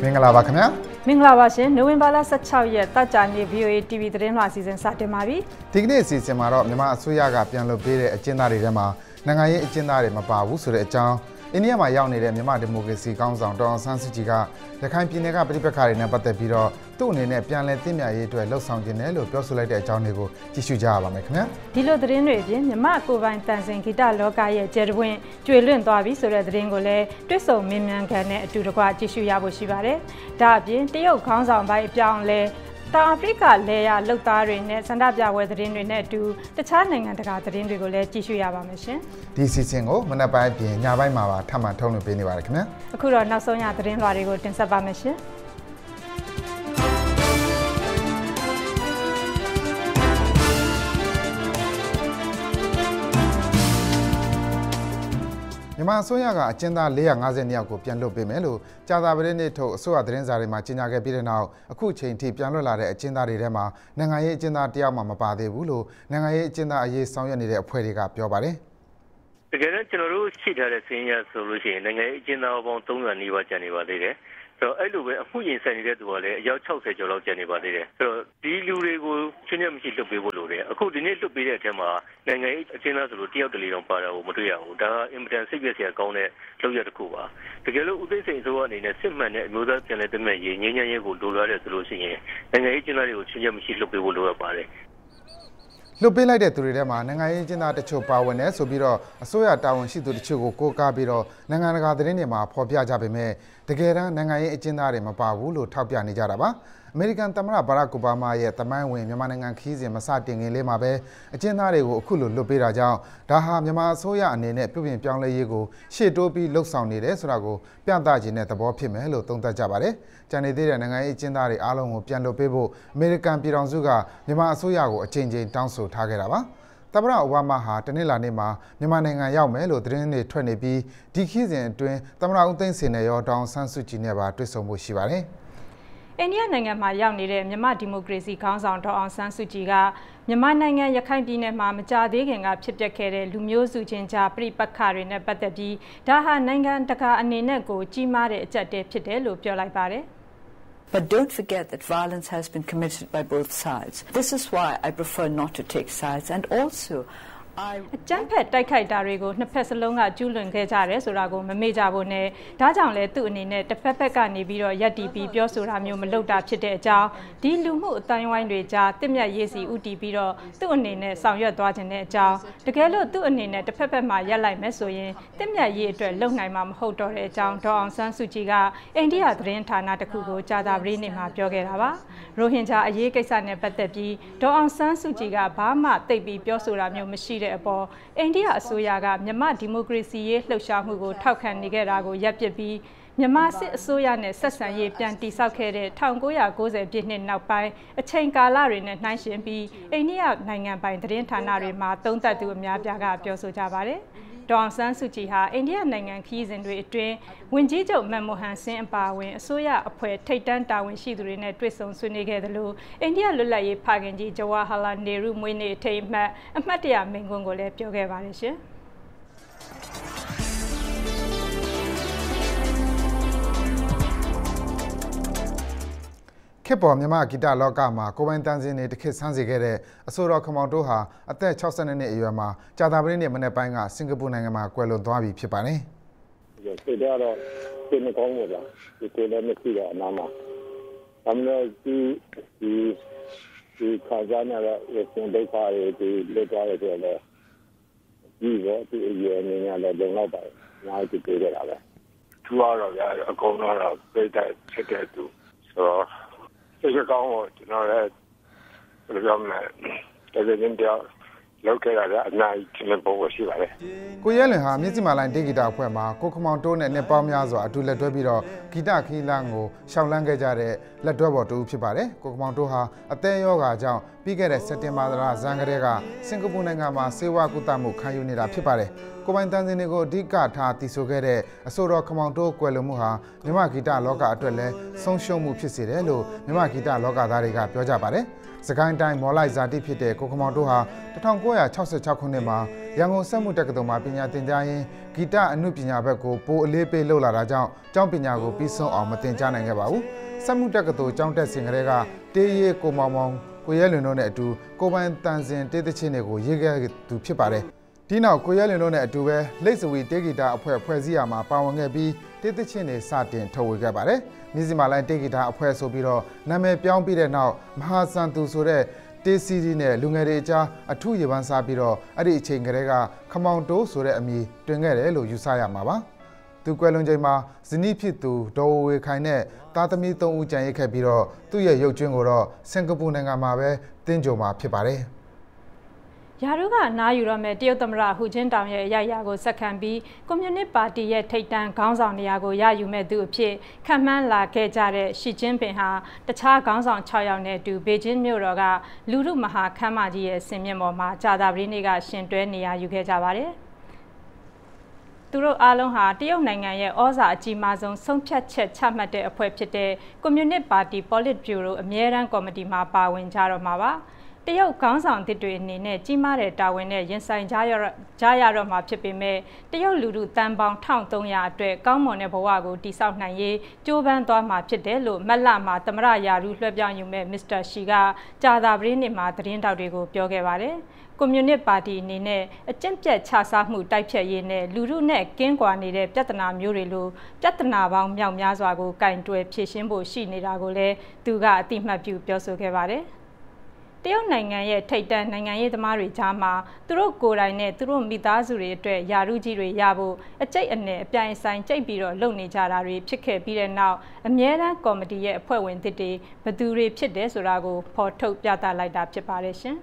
မင်္ဂလာပါခင်ဗျာမင်္ဂလာပါရှင်နိုဝင်ဘာလ16ရက်တောက်ကြနေ VOA TV သတင်းလွှာစီစဉ်စတင်ပါပြီဒီကနေ့အစီအစဉ်မှာတော့မြန်မာအစိုးရကပြန်လွှတ်ပေးတဲ့အကျဉ်းသားတွေထဲမှာနိုင်ငံရေးအကျဉ်းသားတွေမပါဘူးဆိုတဲ့အကြောင်းအိန္ဒိယမှာရောက်နေတဲ့မြန်မာဒီမိုကရေစီခေါင်းဆောင်ဒေါ်အောင်ဆန်းစုကြည်ကရခိုင်ပြည်နယ်ကပြည်ပခါတွေနဲ့ပတ်သက်ပြီးတော့သူ့အနေနဲ့ပြန်လည်သိမြတ်ရေးအတွက်လှုပ်ဆောင်ခြင်းတယ်လို့ပြောဆိုလိုက်တဲ့အကြောင်းတွေကိုကြည့်ရှုကြရပါမယ်ခင်ဗျာဒီလိုသတင်းတွေအပြင်မြန်မာကိုပိုင်တန်စင်ဂီတလောကရဲ့ကျယ်တပွင့်ကျွေလွင့်သွားပြီဆိုတဲ့သတင်းကိုလည်းတွစ်ဆုံမင်းမြန်ခံနဲ့အတူတကွကြည့်ရှုရဖို့ရှိပါတယ်ဒါအပြင်တရုတ်ခေါင်းဆောင်ပိုင်းအပြောင်းလဲတောင်အာဖရိကလေယာလှုပ်သားတွေနဲ့စန္ဒပြပွဲသတင်းတွေနဲ့အတူတခြားနိုင်ငံတကာသတင်းတွေကိုလည်းကြည့်ရှုရပါမယ်ရှင်ဒီစီစဉ်ကိုမနက်ပိုင်းပြင်ညပိုင်းမှာပါထပ်မံထုတ်လွှင့်ပေးနေပါတယ်ခင်ဗျာအခုတော့နောက်ဆုံးရသတင်းလွှာတွေကိုတင်ဆက်ပါမယ်ရှင်မြန်မာအစိုးရကအကျဉ်းသား450ယောက်ကိုပြန်လွှတ်ပေးမယ်လို့ကြာသပတေးနေ့ထုတ်အစိုးရသတင်းစာတွေမှာကြေညာခဲ့ပြီးတဲ့နောက်အခုချိန်ထိပြန်လွှတ်လာတဲ့အကျဉ်းသားတွေထဲမှာနိုင်ငံရေးအကျဉ်းသားတယောက်မှမပါသေးဘူးလို့နိုင်ငံရေးအကျဉ်းသားအရေးဆောင်ရွက်နေတဲ့အဖွဲ့တွေကပြောပါတယ်တကယ်တော့ကျွန်တော်တို့ရှိထားတဲ့စင်းရဆိုလို့ရှိရင်နိုင်ငံရေးအကျဉ်းသားပေါင်း300နီးပါးကျန်နေပါသေးတယ်ဆိုတော့အဲ့လိုပဲအမှုရင်ဆိုင်နေတဲ့သူကလည်းအယောက်60ကျော်လောက်ကျန်နေပါသေးတယ်ဆိုတော့ဒီလူတွေကိုချင်းချင်းမရှိလွတ်ပေးဖို့လိုတယ်အခုဒီနေ့လွတ်ပေးတဲ့အထက်မှာနိုင်ငံရေးအကျဉ်းသားဆိုလို့တယောက်တလေတောင်ပါတာကိုမတွေ့ရဘူးဒါကအင်မတန်စိတ်ပြည့်စရာကောင်းတဲ့လုပ်ရတစ်ခုပါတကယ်လို့ဦးသိန်းစိန်အစိုးရအနေနဲ့စစ်မှန်တဲ့အမျိုးသားပြန်လည်တည်မြဲရေးငြိမ်းချမ်းရေးကိုလိုလားတယ်ဆိုလို့ရှိရင်နိုင်ငံရေးအကျဉ်းသားတွေကိုချင်းချင်းမရှိလွတ်ပေးဖို့လိုရပါတယ်လွတ်ပေးလိုက်တဲ့သူတွေထဲမှာနိုင်ငံရေးကျင်းသားတချို့ပါဝင်တယ်ဆိုပြီးတော့အစိုးရတာဝန်ရှိသူတချို့ကိုကိုးကားပြီးတော့နိုင်ငံတကာသတင်းတွေမှာဖော်ပြကြပေမဲ့တကယ်တမ်းနိုင်ငံရေးအကျဉ်းသားတွေမပါဘူးလို့ထောက်ပြနေကြတာပါအမေရိကန်သမ္မတဘာရက်အိုဘားမားရဲ့သမိုင်းဝင်မြန်မာနိုင်ငံခီးစဉ်မစတင်ခင်လေးမှာပဲအကျဉ်းသားတွေကိုအခုလိုလွတ်ပေးတာကြောင့်ဒါဟာမြန်မာအစိုးရအနေနဲ့ပြုပြင်ပြောင်းလဲရေးကိုရှေ့တိုးပြီးလှုပ်ဆောင်နေတယ်ဆိုတာကိုပြသခြင်းတဲ့သဘောဖြစ်မယ်လို့သုံးသပ်ကြပါတယ်။ကြံနေသေးတဲ့နိုင်ငံရေးအကျဉ်းသားတွေအားလုံးကိုပြန်လွတ်ပေးဖို့အမေရိကန်ပြည်ထောင်စုကမြန်မာအစိုးရကိုအကြိမ်ကြိမ်တောင်းဆိုထားခဲ့တာပါ။သမ္မတအိုဘားမားဟာတနင်္လာနေ့မှာမြန်မာနိုင်ငံရောက်မယ်လို့သတင်းတွေထွက်နေပြီးဒီခီးစဉ်အတွင်းသမ္မတဦးသိန်းစိန်နဲ့ရောဒေါ်အောင်ဆန်းစုကြည်နဲ့ပါတွေ့ဆုံဖို့ရှိပါတယ်။အိန္ဒိယနိုင်ငံမှာရောက်နေတဲ့မြန်မာဒီမိုကရေစီခေါင်းဆောင်ဒေါ်အောင်ဆန်းစုကြည်ကမြန်မာနိုင်ငံရခိုင်ပြည်နယ်မှာမကြာသေးခင်ကဖြစ်ပျက်ခဲ့တဲ့လူမျိုးစုချင်းကြားပြိပက္ခတွေနဲ့ပတ်သက်ပြီးဒါဟာနိုင်ငံတကာအနေနဲ့ကိုကြီးမားတဲ့အကျပ်တဲဖြစ်တယ်လို့ပြောလိုက်ပါတယ် But don't forget that violence has been committed by both sides. This is why I prefer not to take sides and also အကြမ်းဖက်တိုက်ခိုက်တာတွေကိုနှစ်ဖက်စလုံးကကျူးလွန်ခဲ့ကြတယ်ဆိုတာကိုမမေ့ကြဖို့နဲ့ဒါကြောင့်လဲသူ့အနေနဲ့တစ်ဖက်ဖက်ကနေပြီးတော့ရပ်တည်ပြီးပြောဆိုတာမျိုးမလုပ်တာဖြစ်တဲ့အကြောင်းဒီလူမှုအတိုင်းဝိုင်းတွေကြားတင့်မြတ်ရေးစီဥတီပြီးတော့သူ့အနေနဲ့ဆောင်ရွက်သွားခြင်းတဲ့အကြောင်းတကယ်လို့သူ့အနေနဲ့တစ်ဖက်ဖက်မှာရပ်လိုက်မယ်ဆိုရင်တင့်မြတ်ရေးအတွက်လုံနိုင်မှာမဟုတ်တော့တဲ့အကြောင်းဒေါ်အောင်ဆန်းစုကြည်ကအိန္ဒိယသတင်းဌာနတစ်ခုကိုကြာသပတေးနေ့မှာပြောခဲ့တာပါရိုဟင်ဂျာအရေးကိစ္စနဲ့ပတ်သက်ပြီးဒေါ်အောင်ဆန်းစုကြည်ကဘာမှသိပ်ပြီးပြောဆိုတာမျိုးမရှိတဲ့အပေါ်အိန္ဒိယအစိုးရကမြန်မာဒီမိုကရေစီရေးလှုပ်ရှားမှုကိုထောက်ခံနေခဲ့တာကိုရပ်ပစ်ပြီးမြန်မာစစ်အစိုးရနဲ့ဆက်ဆံရေးပြန်တည်ဆောက်ခဲ့တဲ့1990ပြည့်နှစ်နောက်ပိုင်းအချိန်ကာလတွေနဲ့နှိုင်းယှဉ်ပြီးအိန္ဒိယနိုင်ငံပိုင်သတင်းဌာနတွေမှာသုံးသပ်သူအများပြားကပြောဆိုကြပါတယ်ဒေါ်အောင်ဆန်းစုကြည်ဟာအိန္ဒိယနိုင်ငံခီးစဉ်တွေအတွင်းဝန်ကြီးချုပ်မန်မိုဟန်ဆင်းအပါအဝင်အစိုးရအဖွဲ့ထိပ်တန်းတာဝန်ရှိသူတွေနဲ့တွေ့ဆုံဆွေးနွေးခဲ့သလိုအိန္ဒိယလွတ်လပ်ရေးဖခင်ကြီးဂျဝါဟာလာနေရူမွေးနေ့အထိမ်းအမှတ်တရမိန့်ခွန်းကိုလည်းပြောခဲ့ပါတယ်ရှင်ခေတ်ပေါ်မြန်မာဂီတလောကမှာကိုပိုင်တန်းစင်းတွေတစ်ခေတ်ဆန်းစီခဲ့တဲ့အဆိုတော်ခမောင်တို့ဟာအသက်62နှစ်အရွယ်မှာကြာသပတေးနေ့မနေ့ပိုင်းကစင်ကာပူနိုင်ငံမှာကွယ်လွန်သွားပြီဖြစ်ပါတယ်။ဒီတော့ဒီနေ့ကောင်းပါလား။ဒီကိုလည်းမရှိတော့အနားမှာ။အမှန်ဒီခါကြနာရတဲ့ဒုက္ခတွေဒီလွတ်သွားတယ်ဆိုတော့ဒီတော့ဒီအရွယ်အနေနဲ့လည်းလုံလောက်ပါတယ်။အားကြီးပြေးကြတာပဲ။သူကတော့အကုန်လုံးပြေးတဲ့ချက်တဲ့သူဆိုတော့ဒီကောင်ကိုကျွန်တော်လည်းဘယ်လိုပြောမလဲတကယ်ချင်းတော့လောက်ခဲ့ရတဲ့အနိုင်ချင်းပုံရှိပါတယ်ကိုရဲလွင်ဟာမြစ်စီမာလိုင်းတေဂီတာအဖွဲ့မှာကိုခမောင်တိုးနဲ့နှစ်ပေါင်းများစွာအတူလက်တွဲပြီးတော့ဂီတခီးလန်းကိုရှောက်လန်းခဲ့ကြတဲ့လက်တွဲပေါ်တူဖြစ်ပါတယ်ကိုခမောင်တိုးဟာအသက်ရောဂါကြောင့်ပြီးခဲ့တဲ့စက်တင်ဘာလဇန်ကလေးကစင်ကာပူနိုင်ငံမှာဆေးဝါးကုသမှုခံယူနေတာဖြစ်ပါတယ်ကိုပိုင်တန်းစင်တွေကိုအဓိကထားတည်ဆိုခဲ့တဲ့အဆိုတော်ခမောင်တိုးကွယ်လွန်မှုဟာမြမဂီတလောကအတွက်လည်းဆုံးရှုံးမှုဖြစ်စေတယ်လို့မြမဂီတလောကသားတွေကပြောကြပါတယ်စကိုင်းတိုင်းမော်လိုက်ဇာတိဖြစ်တဲ့ကိုကမောင်တို့ဟာ1966ခုနှစ်မှာရန်ကုန်စက်မှုတက္ကသိုလ်မှာပညာသင်ကြားရင်းဂီတအနုပညာဘက်ကိုပိုအလေးပေးလုပ်လာတာကြောင့်ကျောင်းပညာကိုပြီးဆုံးအောင်မသင်ကြားနိုင်ခဲ့ပါဘူးစက်မှုတက္ကသိုလ်ကျောင်းတက်စဉ်ကတည်းကတေးရဲကိုမောင်မောင်ကိုရဲလွင်တို့နဲ့အတူကိုပိုင်တန်စင်တေးသချင်းတွေကိုရေးခဲ့သူဖြစ်ပါတယ်ဒီနောက်ကိုရဲလွင်တို့နဲ့အတူပဲလိတ်စဝီတေးဂီတအဖွဲ့စည်းရာမှာပါဝင်ခဲ့ပြီးတေးသချင်းတွေစတင်ထုတ်ဝေခဲ့ပါတယ်မြစည်းမာလိုင်းတေးဂီတအဖွဲ့ဆိုပြီးတော့နာမည်ပြောင်းပြီးတဲ့နောက်မဟာစံသူဆိုတဲ့တေးစီးနဲ့လူငယ်တွေအကြားအထူးရေပန်းစားပြီးတော့အဲ့ဒီအချိန်ကတည်းကခမောင်တိုးဆိုတဲ့အမည်တွင်ခဲ့တယ်လို့ယူဆရမှာပါသူကွယ်လွန်ချိန်မှာဇနီးဖြစ်သူဒေါ်ဝေခိုင်နဲ့သားသမီး3ဦးကျန်ရစ်ခဲ့ပြီးတော့သူ့ရဲ့ရုပ်ကျွင်းကိုတော့စင်ကာပူနိုင်ငံမှာပဲတင်းကြုံမှာဖြစ်ပါတယ်ရာထူးကနားယူရမယ့်တရုတ်သမ္မတဟူကျင်းတောင်ရဲ့အရာကိုဆက်ခံပြီးကွန်မြူနစ်ပါတီရဲ့ထိပ်တန်းခေါင်းဆောင်နေရာကိုရယူမဲ့သူအဖြစ်ခံမှန်းလာခဲ့ကြတဲ့ရှီကျင်းပင်ဟာတခြားခေါင်းဆောင်6ယောက်နဲ့အတူဘေကျင်းမြို့တော်ကလူထုမဟာခမ်းမကြီးရဲ့ဆင်မြင့်ပေါ်မှာကြာသပတေးနေ့ကရှင်တွဲနေရာယူခဲ့ကြပါတယ်သူတို့အားလုံးဟာတရုတ်နိုင်ငံရဲ့ဩဇာအကြီးမားဆုံးဆုံးဖြတ်ချက်ချမှတ်တဲ့အဖွဲ့ဖြစ်တဲ့ကွန်မြူနစ်ပါတီပေါ်လစ်ဗျူရိုအမြဲတမ်းကော်မတီမှာပါဝင်ကြတော့မှာပါတရုတ်ခေါင်းဆောင်တစ်တွေအနေနဲ့ကြီးမားတဲ့တာဝန်နဲ့ရင်ဆိုင်ကြရတော့မှာဖြစ်ပေမဲ့တရုတ်လူထုတန်ပေါင်း1300အတွက်ကောင်းမွန်တဲ့ဘဝကိုတည်ဆောက်နိုင်ရေးကြိုးပမ်းသွားမှာဖြစ်တယ်လို့မက်လမှာသမရယာရုလွှဲပြောင်းယူမဲ့မစ္စတာရှီကကြာသပတေးနေ့မှာသတင်းတောက်တွေကိုပြောခဲ့ပါတယ်ကွန်မြူနစ်ပါတီအနေနဲ့အကျင့်ပြတ်ခြစားမှုတိုက်ဖျက်ရေးနဲ့လူထုနဲ့ကင်းကွာနေတဲ့ပြဿနာမျိုးတွေလိုပြဿနာပေါင်းမြောက်များစွာကိုကင်တွယ်ဖြေရှင်းဖို့ရှိနေတာကိုလည်းသူကအတိအမှတ်ပြုပြောဆိုခဲ့ပါတယ်တရုတ်နိုင်ငံရဲ့ထိပ်တန်းနိုင်ငံရေးသမားတွေကြားမှာသူတို့ကိုယ်တိုင်နဲ့သူတို့မိသားစုတွေအတွက်ယာရုကြီးတွေရဖို့အကျိတ်အနယ်အပြိုင်ဆိုင်ကြိတ်ပြီးတော့လုပ်နေကြတာတွေဖြစ်ခဲ့ပြီးတဲ့နောက်အမြဲတမ်းကော်မတီရဲ့အဖွဲ့ဝင်တွေဘသူတွေဖြစ်တယ်ဆိုတာကိုဖော်ထုတ်ပြသလိုက်တာဖြစ်ပါတယ်ရှင်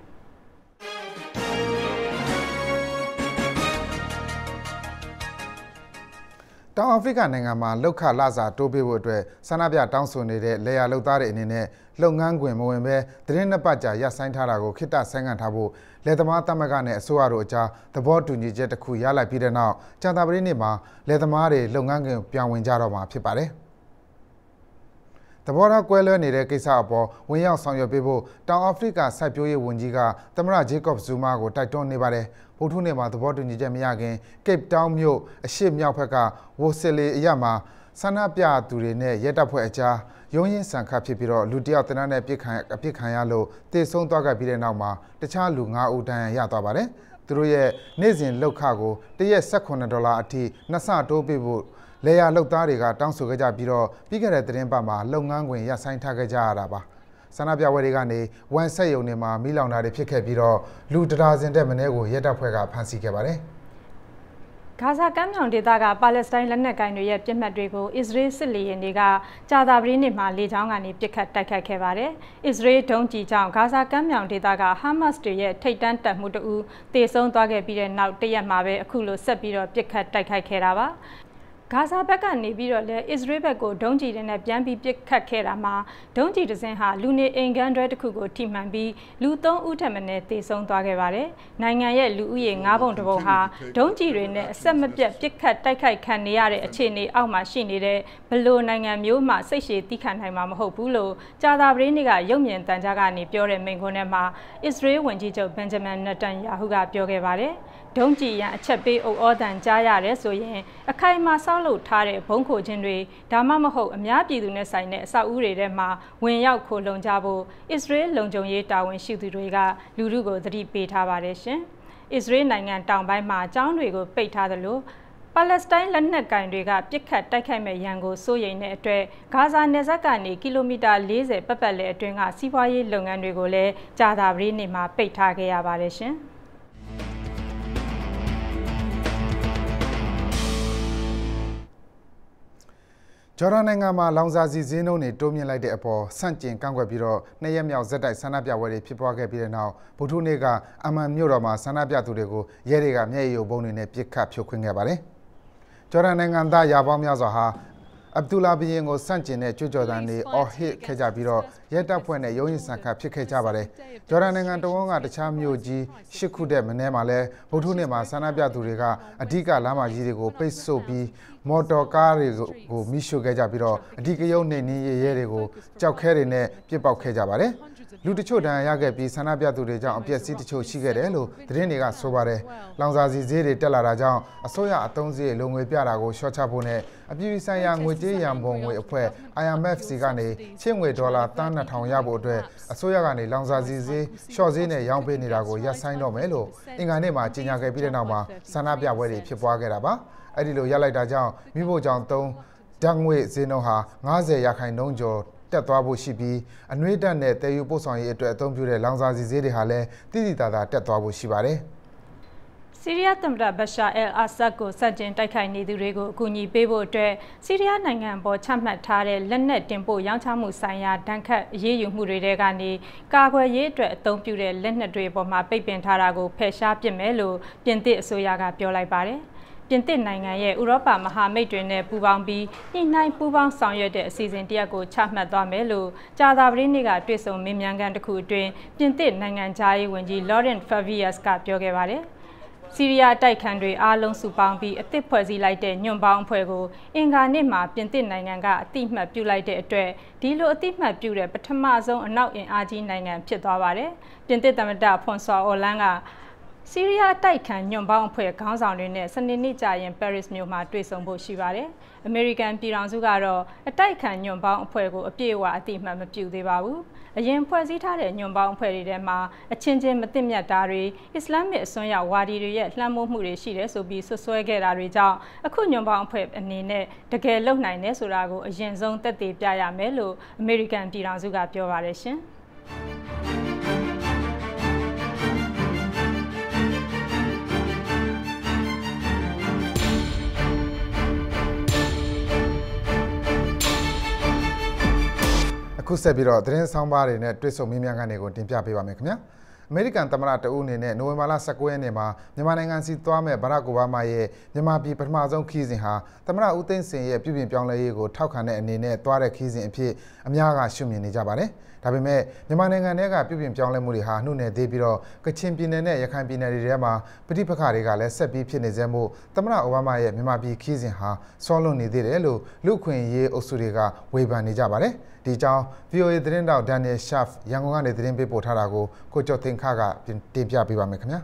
တောင်အာဖရိကနိုင်ငံမှာလောက်ခလစာတိုးပေးဖို့အတွက်ဆန္ဒပြတောင်းဆိုနေတဲ့လေယာလုပ်သားတွေအနေနဲ့လုပ်ငန်းခွင်မဝင်ဘဲသတင်းနှစ်ပတ်ကြာရပ်ဆိုင်းထားတာကိုခိတ္တဆိုင်းငံ့ထားဖို့လယ်သမားသမဂ္ဂနဲ့အစိုးရတို့အကြားသဘောတူညီချက်တစ်ခုရလိုက်ပြီးတဲ့နောက်ကြာသပတေးနေ့မှာလယ်သမားတွေလုပ်ငန်းခွင်ပြောင်းဝင်ကြတော့မှာဖြစ်ပါတယ်သဘောထားကွဲလွဲနေတဲ့ကိစ္စအပေါ်ဝင်ရောက်ဆောင်ရွက်ပေးဖို့တောင်အာဖရိကစိုက်ပျိုးရေးဝန်ကြီးကသမ္မတဂျေကော့ဖ်ဇူမာကိုတိုက်တွန်းနေပါတယ်ဗုဒ္ဓနေ့မှာသဘောတူညီချက်မရခင်ကိပ်တောင်းမြို့အရှေ့မြောက်ဘက်ကဝိုဆယ်လီအရမှာဆန္ဒပြသူတွေနဲ့ရဲတပ်ဖွဲ့အကြားရုံးရင်ဆန်ခတ်ဖြစ်ပြီးတော့လူတယောက်တနက်နဲ့အပြစ်ခံရလို့တေဆုံးသွားခဲ့ပြီးတဲ့နောက်မှာတခြားလူ9ဦးဒဏ်ရာရသွားပါတယ်သူတို့ရဲ့နေ့စဉ်လောက်ခကိုတရက်$18အထိနှစ်ဆတိုးပေးဖို့လေယာလုပ်သားတွေကတောင်းဆိုခဲ့ကြပြီးတော့ပြီးခဲ့တဲ့သတင်းပတ်မှာလုပ်ငန်းခွင်ရပ်ဆိုင်းထားခဲ့ကြရတာပါဆန္ဒပြပွဲတွေကနေဝန်ဆက်ယုံတွေမှာမီးလောင်တာတွေဖြစ်ခဲ့ပြီးတော့လူတဒါဇင်တဲ့မင်းကိုရဲတပ်ဖွဲ့ကဖမ်းဆီးခဲ့ပါတယ်ဂါဇာကမ်းမြောင်ဒေသကပါလက်စတိုင်းလက်နက်ကိုင်တွေရဲ့ပြစ်မှတ်တွေကိုအစ္စရေးစစ်လေယာဉ်တွေကကြာသပတေးနေ့မှာလေကြောင်းကနေပစ်ခတ်တိုက်ခိုက်ခဲ့ပါတယ်။အစ္စရေးဒုံးကျည်ကြောင့်ဂါဇာကမ်းမြောင်ဒေသကဟာမတ်စ်တွေရဲ့ထိပ်တန်းတပ်မှုတဦးတေဆုံးသွားခဲ့ပြီးတဲ့နောက်တရက်မှာပဲအခုလိုဆက်ပြီးတော့ပစ်ခတ်တိုက်ခိုက်ခဲ့တာပါ။ဂါဇာဘက်ကနေပြီးတော့လည်းအစ္စရေးဘက်ကိုဒုံးကျည်တွေနဲ့ပြန်ပြီးပစ်ခတ်ခဲ့တာမှာဒုံးကျည်တစ်စင်းဟာလူနေအိမ်ခန်းတွဲတစ်ခုကိုထိမှန်ပြီးလူ3ဦးထက်မနည်းသေဆုံးသွားခဲ့ပါတယ်။နိုင်ငံရဲ့လူဦးရေ9ပုံတစ်ပုံဟာဒုံးကျည်တွေနဲ့အဆက်မပြတ်ပစ်ခတ်တိုက်ခိုက်ခံနေရတဲ့အခြေအနေအောက်မှာရှိနေတဲ့ဘလို့နိုင်ငံမျိုးမှစိတ်ရှည်တီးခံနိုင်မှာမဟုတ်ဘူးလို့ကြာသပတေးနေ့ကရုပ်မြင်သံကြားကနေပြောတဲ့မိန့်ခွန်းထဲမှာအစ္စရေးဝန်ကြီးချုပ်ဘင်ဂျမင်နတန်ယာဟုကပြောခဲ့ပါတယ်။ဒုံးကျည်ရန်အချက်ပေးအုပ်အော်တန်ကြားရတယ်ဆိုရင်အခိုင်အမာဆောက်လုပ်ထားတဲ့ဘုံခိုခြင်းတွေဒါမှမဟုတ်အများပြည်သူနဲ့ဆိုင်တဲ့အဆောက်အဦတွေထဲမှာဝင်ရောက်ခိုလုံကြဖို့အစ္စရေးလုံခြုံရေးတာဝန်ရှိသူတွေကလူထုကိုသတိပေးထားပါတယ်ရှင်။အစ္စရေးနိုင်ငံတောင်ပိုင်းမှာကျောင်းတွေကိုပိတ်ထားသလိုပါလက်စတိုင်းလက်နက်ကင်တွေကပြစ်ခတ်တိုက်ခိုက်မဲ့ရန်ကိုစိုးရိမ်တဲ့အတွက်ဂါဇာနယ်စပ်ကနေကီလိုမီတာ40ပတ်လည်အတွင်းကစီးပွားရေးလုပ်ငန်းတွေကိုလည်းကြာသပတေးနေ့မှာပိတ်ထားခဲ့ရပါတယ်ရှင်။ဂျော်ဒန်နိုင်ငံမှာလောင်စာဆီဈေးနှုန်းတွေတိုးမြင့်လိုက်တဲ့အပေါ်ဆန့်ကျင်ကန့်ကွက်ပြီးတော့2ရက်မြောက်ဇက်တိုက်ဆန္ဒပြပွဲတွေဖြစ်ပွားခဲ့ပြီးတဲ့နောက်ဗုဒ္ဓနေ့ကအမန်မြို့တော်မှာဆန္ဒပြသူတွေကိုရဲတွေကမျက်ရည်ယိုဗုံးတွေနဲ့ပစ်ခတ်ဖြိုခွင်းခဲ့ပါတယ်။ဂျော်ဒန်နိုင်ငံသားရာပေါင်းများစွာဟာအဗ်ဒူလာဘီယင်ကိုစန့်ကျင်တဲ့ကြွကြော်သံတွေအော်ဟစ်ခဲ့ကြပြီးတော့ရဲတပ်ဖွဲ့နဲ့ရုံးရင်ဆန်ခတ်ဖြစ်ခဲ့ကြပါတယ်။ဂျော်ဒန်နိုင်ငံတဝန်းကတခြားမြို့ကြီး10ခုတဲ့မနေ့မှာလဲဗုဒ္ဓနေ့မှာဆန္ဒပြသူတွေကအဓိကလမ်းမကြီးတွေကိုပိတ်ဆို့ပြီးမော်တော်ကားတွေကိုမိရှို့ခဲ့ကြပြီးတော့အဓိကရုဏ်းနှိမ်နင်းရဲတွေကိုကြောက်ခဲတွေနဲ့ပစ်ပေါက်ခဲ့ကြပါတယ်။လူတချို့ဒဏ်ရာရခဲ့ပြီးဆန္ဒပြသူတွေကြောင့်အပျက်စီးတချို့ရှိခဲ့တယ်လို့သတင်းတွေကဆိုပါတယ်။လောင်စာဆီဈေးတွေတက်လာတာကြောင့်အစိုးရအသုံးစရိတ်လုံငွေပြတာကိုရှော့ချဖို့နဲ့အပြည်ပြည်ဆိုင်ရာငွေကြေးရန်ပုံငွေအဖွဲ့ IMF စီကနေချင်းငွေဒေါ်လာတန်း2000ရဖို့အတွက်အစိုးရကနေလောင်စာဆီဈေးရှော့ဈေးနဲ့ရောင်းပေးနေတာကိုရပ်ဆိုင်းတော့မယ်လို့အင်္ဂါနေ့မှာကြေညာခဲ့ပြီးတဲ့နောက်မှာဆန္ဒပြပွဲတွေဖြစ်ပွားခဲ့တာပါ။အဲ့ဒီလိုရပ်လိုက်တာကြောင့်မိဖို့ကြောင့်3ဓာတ်ငွေဈေးနှုန်းဟာ90%ကျော်တက်သွားဖို့ရှိပြီးအနှွေးတက်နဲ့တည်ယူပို့ဆောင်ရေးအတွက်အသုံးပြုတဲ့လောင်စာဆီဈေးတွေဟာလည်းတိတိကျကျတက်သွားဖို့ရှိပါတယ်။ဆီးရီးယားသမ္မတဘရှာအယ်အာဆတ်ကိုစတင်တိုက်ခိုက်နေသူတွေကိုအကူအညီပေးဖို့အတွက်ဆီးရီးယားနိုင်ငံပေါ်ချမှတ်ထားတဲ့လက်နက်တင်ပို့ရောင်းချမှုဆိုင်ရာဒဏ်ခတ်အရေးယူမှုတွေကနေကာကွယ်ရေးအတွက်အသုံးပြုတဲ့လက်နက်တွေပေါ်မှာပိတ်ပင်ထားတာကိုဖယ်ရှားပစ်မယ်လို့ပြင်သစ်အစိုးရကပြောလိုက်ပါတယ်။ပြင်သစ်နိုင်ငံရဲ့ဥရောပမဟာမိတ်တွေနဲ့ပူးပေါင်းပြီးညှိနှိုင်းပူးပေါင်းဆောင်ရွက်တဲ့အစီအစဉ်တရက်ကိုချမှတ်သွားမယ်လို့ကြာသပတေးနေ့ကတွေ့ဆုံမေးမြန်းခန်းတစ်ခုအတွင်းပြင်သစ်နိုင်ငံသားရေးဝန်ကြီး Laurent Fabius ကပြောခဲ့ပါတယ်။ဆီးရီးယားတိုက်ခိုက်တွေအားလုံးစုပေါင်းပြီးအသစ်ဖွဲ့စည်းလိုက်တဲ့ညွန့်ပေါင်းအဖွဲ့ကိုအင်္ဂါနေ့မှာပြင်သစ်နိုင်ငံကအတိအမှတ်ပြုလိုက်တဲ့အတွက်ဒီလိုအတိအမှတ်ပြုတဲ့ပထမဆုံးအနောက်အင်အားကြီးနိုင်ငံဖြစ်သွားပါတယ်။ပြင်သစ်သမ္မတဖွန်ဆွာအော်လန်းကဆီးရီးယားတိုက်ခိုက်ညွန့်ပေါင်းအဖွဲ့ခေါင်းဆောင်တွေနဲ့စနေနေ့ကျရင်ပဲရစ်မြို့မှာတွေ့ဆုံဖို့ရှိပါတယ်။အမေရိကန်ပြည်ထောင်စုကတော့အတိုက်ခံညွန့်ပေါင်းအဖွဲ့ကိုအပြည့်အဝအတိအမှတ်မပြုသေးပါဘူး။အရင်ဖွဲ့စည်းထားတဲ့ညွန့်ပေါင်းအဖွဲ့တွေထဲမှာအချင်းချင်းမသိမြတ်တာတွေအစ္စလာမစ်အစွန်းရောက်ဝါဒီတွေရဲ့လှမ်းမိုးမှုတွေရှိတယ်ဆိုပြီးဆွဆွဲခဲ့တာတွေကြောင့်အခုညွန့်ပေါင်းအဖွဲ့အနေနဲ့တကယ်လုံနိုင်တယ်ဆိုတာကိုအရင်ဆုံးသက်သေပြရမယ်လို့အမေရိကန်ပြည်ထောင်စုကပြောပါတယ်ရှင်။ခုဆက်ပြီးတော့သတင်းဆောင်ပါးတွေနဲ့တွေ့ဆုံမေးမြန်းခန်းတွေကိုတင်ပြပေးပါမယ်ခင်ဗျာအမေရိကန်သမ္မတတဦးအနေနဲ့နိုဝင်ဘာလ19ရက်နေ့မှာမြန်မာနိုင်ငံစီသွားမဲ့ဘရာ့အိုဘားမားရဲ့မြန်မာပြည်ပထမဆုံးခီးစဉ်ဟာသမ္မတဦးသိန်းစိန်ရဲ့ပြုပြင်ပြောင်းလဲရေးကိုထောက်ခံတဲ့အနေနဲ့သွားတဲ့ခီးစဉ်အဖြစ်အများကရှုမြင်နေကြပါတယ်ဒါပေမဲ့မြန်မာနိုင်ငံထဲကပြုပြင်ပြောင်းလဲမှုတွေဟာနှုတ်နယ်သေးပြီးတော့ကချင်ပြည်နယ်နဲ့ရခိုင်ပြည်နယ်တွေထဲမှာပဋိပက္ခတွေကလည်းဆက်ပြီးဖြစ်နေစေမို့သမ္မတအိုဘားမားရဲ့မြန်မာပြည်ခီးစဉ်ဟာဆောလွန်နေသေးတယ်လို့လူခွင့်ရေးအုပ်စုတွေကဝေဖန်နေကြပါတယ်ဒီကြောင်း VOA သတင်းတောက် Daniel Schaff ရန်ကုန်ကနေသတင်းပေးပို့ထားတာကိုကိုကျော်သင်ခကတင်ပြပေးပါမယ်ခင်ဗျာ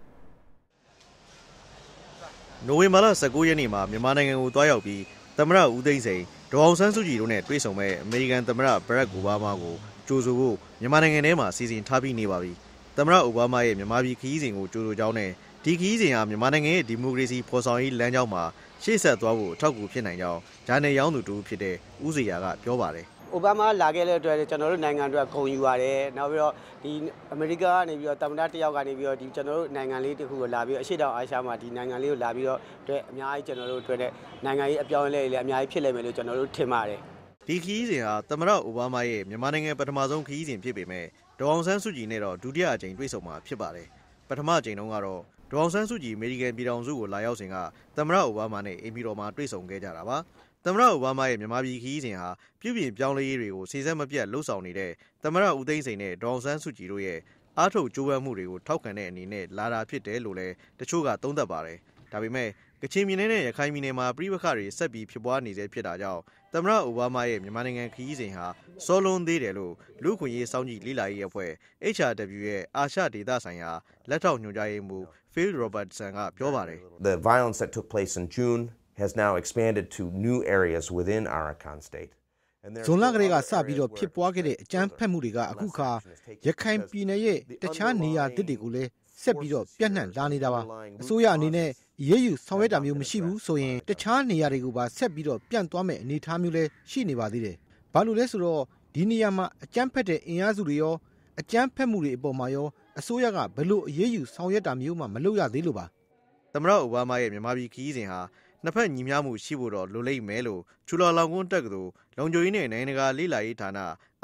နိုဝင်ဘာလ19ရက်နေ့မှာမြန်မာနိုင်ငံကိုတွားရောက်ပြီးသမ္မတဦးသိန်းစိန်ဒေါ်အောင်ဆန်းစုကြည်တို့နဲ့တွေ့ဆုံမဲ့အမေရိကန်သမ္မတဘရက်အိုဘားမားကိုကြိုဆိုဖို့မြန်မာနိုင်ငံထဲမှာစီစဉ်ထားပြီးနေပါပြီသမ္မတအိုဘားမားရဲ့မြန်မာပြည်ခရီးစဉ်ကိုကြိုဆိုကြောင်းနဲ့ဒီခရီးစဉ်ဟာမြန်မာနိုင်ငံရဲ့ဒီမိုကရေစီဖော်ဆောင်ရေးလမ်းကြောင်းမှာရှေ့ဆက်သွားဖို့အထောက်အကူဖြစ်နိုင်ကြောင်းဂျာနယ်ရောင်းသူတူဖြစ်တဲ့ဦးစီယာကပြောပါတယ်အိုဘားမားလာခဲ့တဲ့အတွက်ကျွန်တော်တို့နိုင်ငံအတွက်ဂုဏ်ယူရတယ်နောက်ပြီးတော့ဒီအမေရိကန်ကနေပြီးတော့သမ္မတတယောက်ကနေပြီးတော့ဒီကျွန်တော်တို့နိုင်ငံလေးတစ်ခုကိုလာပြီးအရှေ့တောင်အာရှမှာဒီနိုင်ငံလေးကိုလာပြီးတော့အတွက်အများကြီးကျွန်တော်တို့အတွက်နိုင်ငံရေးအပြောင်းအလဲတွေလည်းအများကြီးဖြစ်လိမ့်မယ်လို့ကျွန်တော်တို့ထင်ပါတယ်ဒီခရီးစဉ်ဟာသမ္မတအိုဘားမားရဲ့မြန်မာနိုင်ငံပထမဆုံးခရီးစဉ်ဖြစ်ပေမဲ့ဒေါ်အောင်ဆန်းစုကြည်နဲ့တော့ဒုတိယအကြိမ်တွေ့ဆုံမှာဖြစ်ပါတယ်ပထမအကြိမ်တုန်းကတော့ဒေါ်အောင်ဆန်းစုကြည်အမေရိကန်ပြည်ထောင်စုကိုလာရောက်စဉ်ကသမ္မတအိုဘားမားနဲ့အိမ်ဖြူတော်မှာတွေ့ဆုံခဲ့ကြတာပါသမ္မတအိုဘားမားရဲ့မြန်မာပြည်ခရီးစဉ်ဟာပြုပြင်ပြောင်းလဲရေးတွေကိုစီစဉ်မပြတ်လှုပ်ဆောင်နေတဲ့သမ္မတဦးသိန်းစိန်နဲ့ဒေါ်အောင်ဆန်းစုကြည်တို့ရဲ့အားထုတ်ကြိုးပမ်းမှုတွေကိုထောက်ခံတဲ့အနေနဲ့လာတာဖြစ်တယ်လို့လည်းတချို့ကသုံးသပ်ပါတယ်။ဒါပေမဲ့ကချင်ပြည်နယ်နဲ့ရခိုင်ပြည်နယ်မှာပြည်ပခါတွေဆက်ပြီးဖြစ်ပွားနေစေဖြစ်တာကြောင့်သမ္မတအိုဘားမားရဲ့မြန်မာနိုင်ငံခရီးစဉ်ဟာစောလွန်သေးတယ်လို့လူ့ခွင့်ရေးစောင့်ကြည့်လေ့လာရေးအဖွဲ့ HRW ရဲ့အာရှဒေသဆိုင်ရာလက်ထောက်ညွှန်ကြားရေးမှူး Phil Robertson ကပြောပါတယ်။ The violence that took place in June has now expanded to new areas within Arakan state. ဇွန်လကလေးကစပြီးတော့ဖြစ်ပွားခဲ့တဲ့အကြမ်းဖက်မှုတွေကအခုခါရခိုင်ပြည်နယ်ရဲ့တခြားနေရာသစ်တွေကိုလည်းဆက်ပြီးတော့ပြန့်နှံ့လာနေတာပါအစိုးရအနေနဲ့ရေးယူဆောင်ရွက်တာမျိုးမရှိဘူးဆိုရင်တခြားနေရာတွေကိုပါဆက်ပြီးတော့ပြန့်သွားမဲ့အနေအထားမျိုးလည်းရှိနေပါသေးတယ်ဘာလို့လဲဆိုတော့ဒီနေရာမှာအကြမ်းဖက်တဲ့အင်အားစုတွေရောအကြမ်းဖက်မှုတွေအပေါ်မှာရောအစိုးရကဘလို့အရေးယူဆောင်ရွက်တာမျိုးမှမလုပ်ရသေးလို့ပါသမ္မတအိုဘားမားရဲ့မြန်မာပြည်ခရီးစဉ်ဟာနှစ်ဖက်ညီမျှမှုရှိဖို့တော့လိုလိမ့်မယ်လို့ချူလာလောင်ကွန်းတက္ကသိုလ်လုံခြုံရေးနဲ့နိုင်ငံတကာလေ့လာရေးဌာန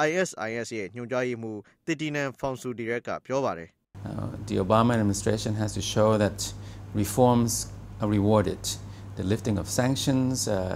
ISIS ရဲ့ညွှန်ကြားရေးမှူးတီတီနန်ဖောင်ဆူဒီရက်ကပြောပါတယ် The Obama administration has to show that reforms are rewarded. The lifting of sanctions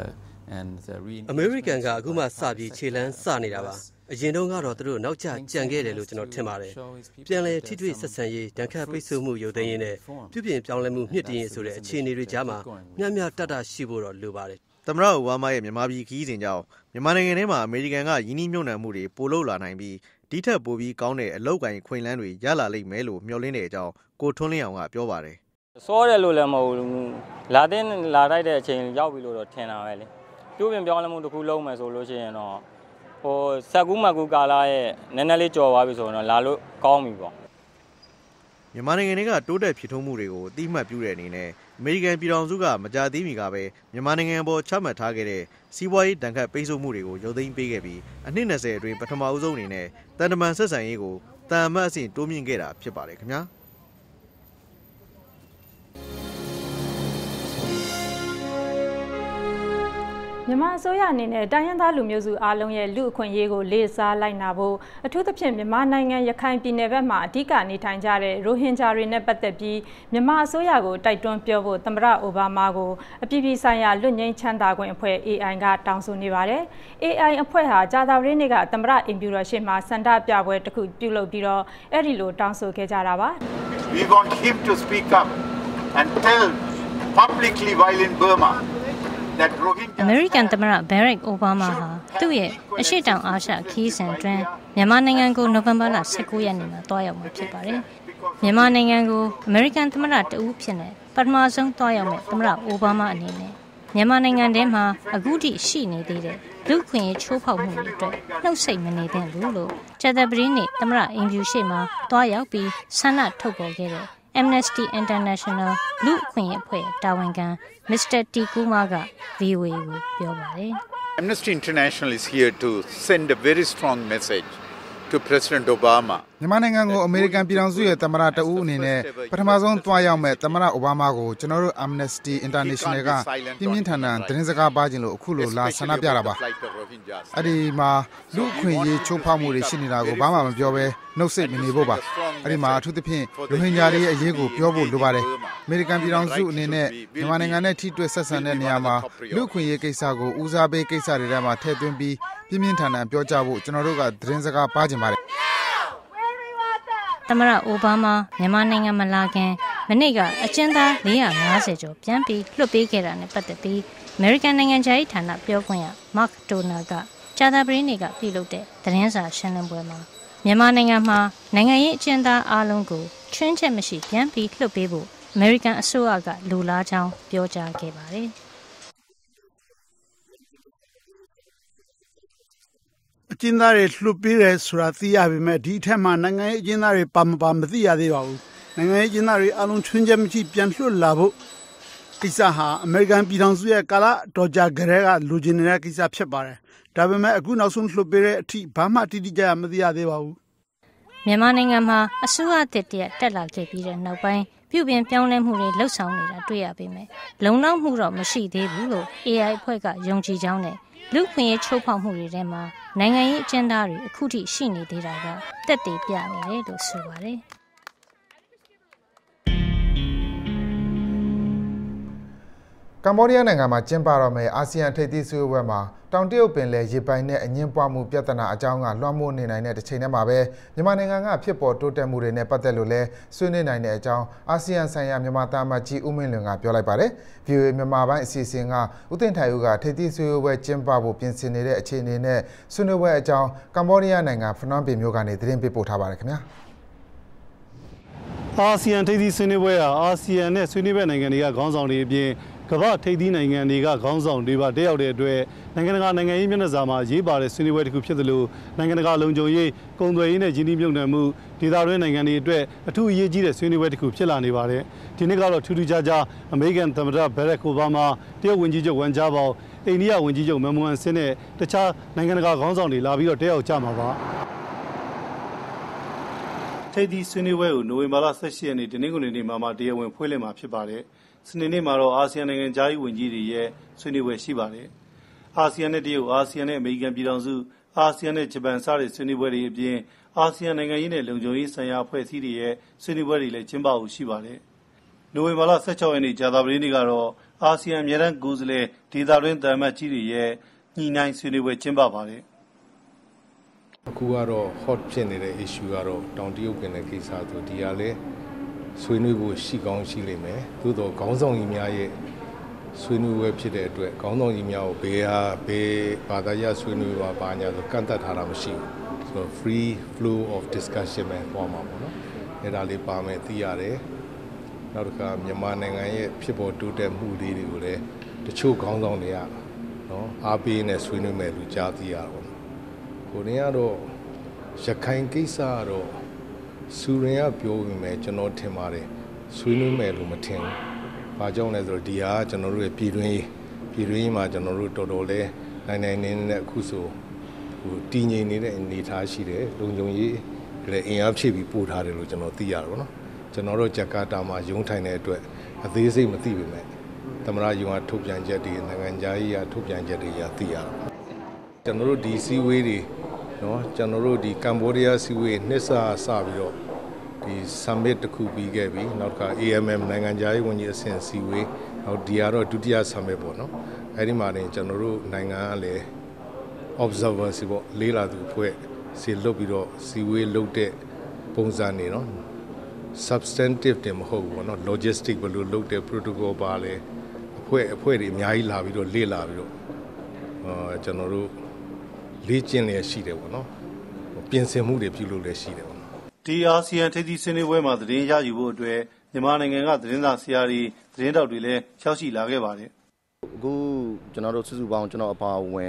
and the American ကအခုမှစပြီးခြေလမ်းစနေတာပါအရင်တုန်းကတော့သူတို့နောက်ကျကြံခဲ့တယ်လို့ကျွန်တော်ထင်ပါတယ်ပြန်လည်ထိတွေ့ဆက်ဆံရေးတန်ခါပိတ်ဆို့မှုရုပ်သိမ်းရေးနဲ့ပြုပြင်ပြောင်းလဲမှုမြင့်တင်ရေးဆိုတဲ့အခြေအနေတွေကြားမှာမျှမျှတတရှိဖို့တော့လိုပါတယ်သမ္မတအိုဘားမားရဲ့မြန်မာပြည်ခရီးစဉ်ကြောင့်မြန်မာနိုင်ငံထဲမှာအမေရိကန်ကယင်းနှိမ့်မြုပ်နှံမှုတွေပိုလုပ်လာနိုင်ပြီးဒီထက်ပိုပြီးကောင်းတဲ့အလောက်ကိုင်းခွင်လန်းတွေရလာလိမ့်မယ်လို့မျှော်လင့်တဲ့အကြောင်းကိုထွန်းလင်းအောင်ကပြောပါတယ်စောတယ်လို့လည်းမဟုတ်ဘူးလာတိုက်တဲ့အချိန်ရောက်ပြီလို့တော့ထင်တာပဲလေပြုပြင်ပြောင်းလဲမှုတစ်ခုလုံးမယ်ဆိုလို့ရှိရင်တော့ဟိုစက်ကူးမကူကာလာရဲ့နည်းနည်းလေးကြော်သွားပြီဆိုတော့လာလို့ကောင်းပြီပေါ့မြန်မာနိုင်ငံတွေကတိုးတက်ဖြစ်ထွန်းမှုတွေကိုအတိအမှတ်ပြုတဲ့အနေနဲ့အမေရိကန်ပြည်ထောင်စုကမကြာသေးမီကပဲမြန်မာနိုင်ငံပေါ်ချမှတ်ထားခဲ့တဲ့စီးပွားရေးတန်ခတ်ပိတ်ဆို့မှုတွေကိုရုပ်သိမ်းပေးခဲ့ပြီးအနှစ်20အတွင်းပထမဦးဆုံးအနေနဲ့တန်တမန်ဆက်ဆံရေးကိုတန်အမတ်အဆင့်တိုးမြင့်ခဲ့တာဖြစ်ပါတယ်ခင်ဗျာမြန်မာအစိုးရအနေနဲ့တိုင်းရင်းသားလူမျိုးစုအားလုံးရဲ့လူအခွင့်အရေးကိုလေးစားလိုက်နာဖို့အထူးသဖြင့်မြန်မာနိုင်ငံရခိုင်ပြည်နယ်ဘက်မှာအဓိကနေထိုင်ကြတဲ့ရိုဟင်ဂျာတွေနဲ့ပတ်သက်ပြီးမြန်မာအစိုးရကိုတိုက်တွန်းပြောဖို့သမ္မတအိုဘားမားကိုအပြည်ပြည်ဆိုင်ရာလွတ်ငြိမ်းချမ်းသာခွင့်အဖွဲ့ AI ကတောင်းဆိုနေပါတယ်။ AI အဖွဲ့ဟာကြာသပတေးနေ့ကသမ္မတအင်ဖြူတော်ရှေ့မှာစန္ဒပြပွဲတစ်ခုပြုလုပ်ပြီးတော့အဲ့ဒီလိုတောင်းဆိုခဲ့ကြတာပါ။ We want him to speak up and tell publicly while in Burma American သမ္မတ Barack Obama ဟာသူ့ရဲ့အရှေ့တောင်အာရှခရီးစဉ်အတွင်းမြန်မာနိုင်ငံကိုနိုဝင်ဘာလ19ရက်နေ့မှာတွားရောက်မှာဖြစ်ပါတယ်။မြန်မာနိုင်ငံကို American သမ္မတတဦးဖြစ်နေပထမဆုံးတွားရောက်မဲ့သမ္မတ Obama အနေနဲ့မြန်မာနိုင်ငံထဲမှာအခုထိရှိနေသေးတဲ့လူခွင့်ရေးချိုးဖောက်မှုတွေအတွက်နှုတ်ဆက်မနေသင့်ဘူးလို့ကြာသပတေးနေ့သမ္မတအင်ဖြူရှေ့မှာတွားရောက်ပြီးဆန္ဒထုတ်ပေါ်ခဲ့တဲ့Amnesty International လူအခွင့်အရေးအဖွဲ့တာဝန်ခံ Mr. Tikuma က VOA ကိုပြောပါတယ် Amnesty International is here to send a very strong message to President Obama မြန်မာနိုင်ငံကိုအမေရိကန်ပြည်ထောင်စုရဲ့သမ္မတတဦးအနေနဲ့ပထမဆုံးတွားရောက်မဲ့သမ္မတအိုဘားမားကိုကျွန်တော်တို့ Amnesty International ကပြင်းပြင်းထန်ထန်သတင်းစကားပါခြင်းလို့အခုလိုလာဆန္ဒပြတာပါအဲ့ဒီမှာလူအခွင့်အရေးချိုးဖောက်မှုတွေရှိနေတာကိုဘာမှမပြောဘဲနှုတ်ဆက်မနေဖို့ပါအဲ့ဒီမှာအထူးသဖြင့်ရိုဟင်ဂျာတွေရဲ့အရေးကိုပြောဖို့လိုပါတယ်အမေရိကန်ပြည်ထောင်စုအနေနဲ့မြန်မာနိုင်ငံနဲ့ထိတွေ့ဆက်ဆံတဲ့နေရာမှာလူအခွင့်အရေးကိစ္စကိုဦးစားပေးကိစ္စတွေထဲမှာထည့်သွင်းပြီးပြင်းပြင်းထန်ထန်ပြောကြဖို့ကျွန်တော်တို့ကသတင်းစကားပါခြင်းပါတယ်သမ္မတအိုဘားမားမြန်မာနိုင်ငံမလာခင်မနေ့ကအကျဉ်းသား450ကျော်ပြန်ပြီးလွှတ်ပေးခဲ့တာနဲ့ပတ်သက်ပြီး American နိုင်ငံခြားရေးဌာနပြောခွင့်ရ Mark Toner ကကြာသပတေးနေ့ကပြုလုပ်တဲ့သတင်းစာရှင်းလင်းပွဲမှာမြန်မာနိုင်ငံမှာနိုင်ငံရေးအကျဉ်းသားအားလုံးကိုချွင်းချက်မရှိပြန်ပြီးလွှတ်ပေးဖို့ American အစိုးရကလိုလားကြောင်းပြောကြားခဲ့ပါတယ်အကျဉ်းသားတွေလွှတ်ပေးတယ်ဆိုတာသိရပေမဲ့ဒီအထက်မှာနိုင်ငံရေးအကျဉ်းသားတွေပါမသိရသေးပါဘူးနိုင်ငံရေးအကျဉ်းသားတွေအလုံးချွင်းချက်မရှိပြန်လွှတ်လာဖို့ကိစ္စဟာအမေရိကန်ပြည်ထောင်စုရဲ့ကာလတော်ကြာကြတဲ့ကလူချင်းနေတဲ့ကိစ္စဖြစ်ပါတယ်ဒါပေမဲ့အခုနောက်ဆုံးလွှတ်ပေးတဲ့အထိဘာမှတိတိကျကျမသိရသေးပါဘူးမြန်မာနိုင်ငံမှာအစိုးရတစ်တရက်တက်လာခဲ့ပြီးတဲ့နောက်ပိုင်းပြုပြင်ပြောင်းလဲမှုတွေလှုပ်ဆောင်နေတာတွေ့ရပေမဲ့လုံလောက်မှုတော့မရှိသေးဘူးလို့ AI အဖွဲ့ကယုံကြည်ကြောင်းနဲ့လူခွင့်ရေးချိုးဖောက်မှုတွေထဲမှာနိုင်ငံရေးအကျဉ်းသားတွေအခုထိရှိနေသေးတာကတက်တည်ပြနေတယ်လို့ဆိုပါတယ်ကမ္ဘောဒီးယားနိုင်ငံမှာကျင်းပတော့မယ့်အာဆီယံထိပ်သီးဆွေးနွေးပွဲမှာတောင်တရုတ်ပင်လယ်ရေပိုင်နဲ့အငင်းပွားမှုပြဿနာအကြောင်းကလွှမ်းမိုးနေနိုင်တဲ့တစ်ချိန်တည်းမှာပဲမြန်မာနိုင်ငံကဖြစ်ပေါ်တိုးတက်မှုတွေနဲ့ပတ်သက်လို့လဲဆွေးနွေးနိုင်တဲ့အကြောင်းအာဆီယံဆိုင်ရာမြန်မာသားမကြီးဦးမင်းလွင်ကပြောလိုက်ပါတယ်။ VOA မြန်မာပိုင်းအစီအစဉ်ကဦးသိန်းထိုင်ဦးကထိပ်သီးဆွေးနွေးပွဲကျင်းပဖို့ပြင်ဆင်နေတဲ့အခြေအနေနဲ့ဆွေးနွေးပွဲအကြောင်းကမ္ဘောဒီးယားနိုင်ငံဖနွမ်းပင်မြို့ကနေသတင်းပေးပို့ထားပါတယ်ခင်ဗျာ။အာဆီယံထိပ်သီးဆွေးနွေးပွဲဟာအာဆီယံနဲ့ဆွေးနွေးပွဲနိုင်ငံတွေကခေါင်းဆောင်တွေအပြင်ကမ္ဘာထိပ်သီးနိုင်ငံတွေကခေါင်းဆောင်တွေပါတက်ရောက်တဲ့အတွက်နိုင်ငံတကာနိုင်ငံရေးမျက်နှာစာမှာရေးပါတဲ့ဆွေးနွေးပွဲတစ်ခုဖြစ်သလိုနိုင်ငံတကာလုံခြုံရေးကုန်သွယ်ရေးနဲ့ဂျင်းနှီးမြှုပ်နှံမှုဒေသတွင်းနိုင်ငံတွေအတွက်အထူးအရေးကြီးတဲ့ဆွေးနွေးပွဲတစ်ခုဖြစ်လာနေပါတယ်ဒီနေ့ကတော့ထူးထူးခြားခြားအမေရိကန်သမ္မတဘရက်အိုဘားမားတရုတ်ဝန်ကြီးချုပ်ဝမ်ဂျာဘောင်အိန္ဒိယဝန်ကြီးချုပ်မန်မွန်ဆင်းနဲ့တခြားနိုင်ငံတကာခေါင်းဆောင်တွေလာပြီးတော့တက်ရောက်ကြမှာပါထိပ်သီးဆွေးနွေးပွဲကိုနိုဝင်ဘာလ18ရက်နေ့တနင်္ဂနွေနေ့မှာတရားဝင်ဖွင့်လှစ်မှာဖြစ်ပါတယ်စနေနေ့မှာတော့အာဆီယံနိုင်ငံခြားရေးဝန်ကြီးတွေရဲ့ဆွေးနွေးပွဲရှိပါတယ်အာဆီယံနဲ့တရုတ်အာဆီယံနဲ့အမေရိကန်ပြည်ထောင်စုအာဆီယံနဲ့ဂျပန်စတဲ့ဆွေးနွေးပွဲတွေအပြင်အာဆီယံနိုင်ငံရေးနဲ့လုံခြုံရေးဆိုင်ရာအဖွဲ့အစည်းတွေရဲ့ဆွေးနွေးပွဲတွေလည်းကျင်းပဖို့ရှိပါတယ်နိုဝင်ဘာလ16ရက်နေ့ကြာသပတေးနေ့ကတော့အာဆီယံအမြဲတမ်းကိုယ်စားလှယ်ဒေသတွင်းသံအမတ်ကြီးတွေရဲ့ညှိနှိုင်းဆွေးနွေးပွဲကျင်းပပါတယ်အခုကတော့ hot ဖြစ်နေတဲ့ issue ကတော့တောင်တရုတ်ပင်လယ်ကိစ္စဆိုဒီကလည်းဆွေးနွေးဖို့ရှိကောင်းရှိလိမ့်မယ်သို့တော့ခေါင်းဆောင်ကြီးများရဲ့ဆွေးနွေးပွဲဖြစ်တဲ့အတွက်ခေါင်းဆောင်ကြီးများကိုဘေးဘာသာရဆွေးနွေးပါဘာညာဆိုကန့်သတ်ထားတာမရှိဘူးဆိုတော့ free flow of discussion ပဲပေါ်မှာပေါ့နော်အဲ့ဒါလေးပါမယ်သိရတယ်နောက်တစ်ခါမြန်မာနိုင်ငံရဲ့ဖြစ်ပေါ်တိုးတက်မှုတွေကိုလည်းတချို့ခေါင်းဆောင်တွေကနော်အားပေးနေဆွေးနွေးမယ်လို့ကြားသိရတာပေါ့ကိုရင်းကတော့ရခိုင်ကိစ္စကတော့စူရင်ကပြောပြီးမယ်ကျွန်တော်ထင်ပါတယ်ဆွေးနွေးမယ်လို့မထင်ဘူး။ဘာကြောင့်လဲဆိုတော့ဒီဟာကျွန်တော်တို့ရဲ့ပြည်တွင်းမှာကျွန်တော်တို့တော်တော်လေးနိုင်နေအခုဆိုတည်ငြိမ်နေတဲ့အနေအထားရှိတယ်လုံခြုံရေးလည်းအင်အားဖြည့်ပြီးပို့ထားတယ်လို့ကျွန်တော်သိရတာပေါ့နော်။ကျွန်တော်တို့ဂျကာတာမှာရုံးထိုင်တဲ့အတွက်အသေးစိတ်မသိပေမဲ့သမရယုံကထုတ်ပြန်ချက်တွေနိုင်ငံခြားရေးကထုတ်ပြန်ချက်တွေရသိရတာ။ကျွန်တော်တို့ဒီစီဝေးတွေနော်ကျွန်တော်တို့ဒီကမ္ဘောဒီးယားစီဝေးနှစ်ဆစပြီးတော့ဒီ summit တစ်ခုပြီးခဲ့ပြီနောက်တစ်ခါ AMM နိုင်ငံခြားရေးဝန်ကြီးအဆင့်စီဝေးနောက်ဒီကတော့ဒုတိယ summit ပေါ့နော်အဲ့ဒီမှာနေကျွန်တော်တို့နိုင်ငံကလည်း observers ပေါ့လေးလာသူအဖွဲ့စီလုတ်ပြီးတော့စီဝေးလုတ်တဲ့ပုံစံနေနော် substantive တင်မဟုတ်ဘူးပေါ့နော် logistic ဘယ်လိုလုတ်တဲ့ protocol ပါလဲအဖွဲ့တွေအများကြီးလာပြီးတော့လေ့လာပြီးတော့ကျွန်တော်တို့လေ့ကျင့်လျက်ရှိတယ်ပေါ့နော်ပြင်ဆင်မှုတွေပြုလုပ်လျက်ရှိတယ်ပေါ့ဒီအာဆီယံထိပ်သီးဆွေးနွေးပွဲမှာသတင်းရယူဖို့အတွက်မြန်မာနိုင်ငံကသတင်းစာဆရာတွေသတင်းတောက်တွေလည်းရောက်ရှိလာခဲ့ပါတယ်အခုကျွန်တော်တို့စုစုပေါင်းကျွန်တော်အပါဝင်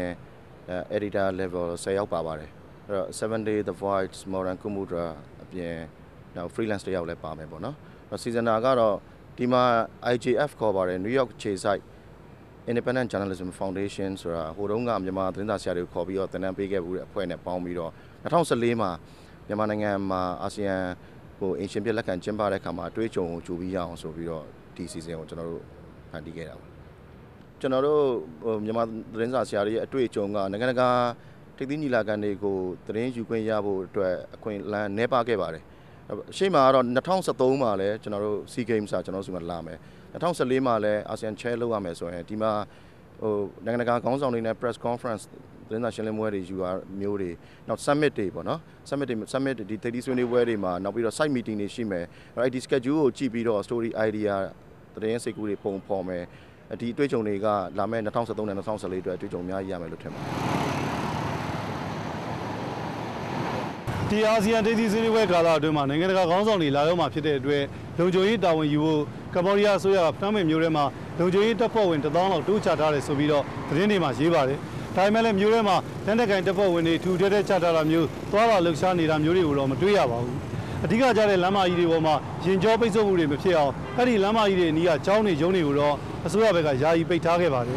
editor level 10ယောက်ပါပါတယ်အဲ့တော့ 7 day the voice Moran Kumudra အပြင်နောက် freelance တယောက်လည်းပါမယ်ပေါ့နော်စီဇနာကတော့ဒီမှာ IJF ခေါ်ပါတယ် New York ခြေစိုက် Independent Journalism Foundation ဆိုတာဟိုတုန်းကမြန်မာသတင်းစာဆရာတွေကိုခေါ်ပြီးတော့သင်တန်းပေးခဲ့ဘူးတဲ့အဖွဲ့နဲ့ပေါင်းပြီးတော့2014မှာမြန်မာနိုင်ငံမှာအာဆီယံဟိုအင်ရှင်ပြလက်ခံကျင်းပတဲ့အခါမှာအတွေ့အကြုံကိုကြိုပြီးရအောင်ဆိုပြီးတော့ဒီစီစဉ်ကိုကျွန်တော်တို့ဖန်တီးခဲ့တာပါကျွန်တော်တို့မြန်မာသတင်းစာဆရာတွေရဲ့အတွေ့အကြုံကနိုင်ငံတကာထိပ်သီးညီလာခံတွေကိုသတင်းယူခွင့်ရဖို့အတွက်အခွင့်အလမ်းနှဲပါခဲ့ပါတယ်ရှေ့မှာကတော့2013မှာလည်းကျွန်တော်တို့ SEA Games ကျွန်တော်တို့စီမှာလာမယ်2014မှာလည်း ASEAN Chair လုပ်ရမယ်ဆိုရင်ဒီမှာဟိုနိုင်ငံတကာခေါင်းဆောင်တွေနဲ့ press conference သတင်းစာရှင်းလင်းပွဲတွေယူရမျိုးတွေနောက် summit တွေပေါ့နော် summit ဒီထိပ်သီးဆွေးနွေးပွဲတွေမှာနောက်ပြီးတော့ site meeting တွေရှိမယ်အဲ့ဒီ schedule ကိုကြည့်ပြီးတော့ story idea သတင်းစိတ်ကူးတွေပုံဖော်မယ်ဒီအတွေ့အကြုံတွေကလာမယ့်2013နဲ့2014အတွက်အတွေ့အကြုံအများကြီးရမယ်လို့ထင်ပါတယ်ဒီအာဆီယံထိပ်သီးဆွေးနွေးပွဲကာလအတွင်းမှာနိုင်ငံတကာခေါင်းဆောင်တွေလာရောက်မှာဖြစ်တဲ့အတွက်လုံခြုံရေးတာဝန်ယူဖို့ကမ္ဘောဒီးယားအစိုးရကဖမ်းမိမျိုးထဲမှာလုံခြုံရေးတပ်ဖွဲ့ဝင်1000လောက်တိုးချထားတယ်ဆိုပြီးတော့သတင်းတွေမှာရေးပါတယ်ဒါပေမဲ့လည်းမျိုးထဲမှာလက်နက်ကိုင်တပ်ဖွဲ့ဝင်တွေထူထပ်တဲ့ချထားတာမျိုးသွားလာလှုပ်ရှားနေတာမျိုးတွေကိုတော့မတွေ့ရပါဘူးအဓိကကျတဲ့လမ်းမကြီးတွေပေါ်မှာရင်ကျောပိတ်ဆို့မှုတွေမဖြစ်အောင်အဲ့ဒီလမ်းမကြီးတွေအနီးကကျောင်းတွေရုံးတွေကိုတော့အစိုးရဘက်ကယာယီပိတ်ထားခဲ့ပါတယ်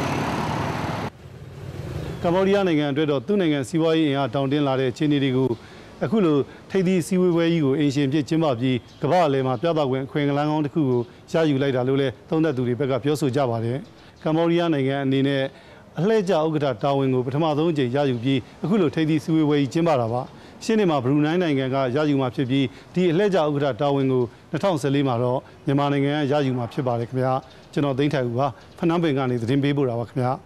ကမ္ဘောဒီးယားနိုင်ငံအတွက်တော့သူ့နိုင်ငံစီးပွားရေးအင်အားတောင်းတင်းလာတဲ့အခြေအနေတွေကိုအခုလိုထိပ်သီးစည်းဝေးပွဲကြီးကိုအင်ရှင်ပြစ်ကျင်းပပြီးကမ္ဘာ့အလယ်မှာပြသခွင့်အခွင့်အလမ်းကောင်းတစ်ခုကိုရယူလိုက်တာလို့လည်းသုံးသပ်သူတွေဘက်ကပြောဆိုကြပါတယ်ကမ္ဘောဒီးယားနိုင်ငံအနေနဲ့အလှည့်ကျဥက္ကဋ္ဌတာဝန်ကိုပထမဆုံးအကြိမ်ရယူပြီးအခုလိုထိပ်သီးစည်းဝေးပွဲကြီးကျင်းပတာပါရှင်းနေမှာဘရူနိုင်းနိုင်ငံကရယူမှာဖြစ်ပြီးဒီအလှည့်ကျဥက္ကဋ္ဌတာဝန်ကို2014မှာတော့မြန်မာနိုင်ငံကရယူမှာဖြစ်ပါတယ်ခင်ဗျာကျွန်တော်သိန်းထိုင်ဦးပါဖနန်းပင်ကနေသတင်းပေးပို့တာပါခင်ဗျာ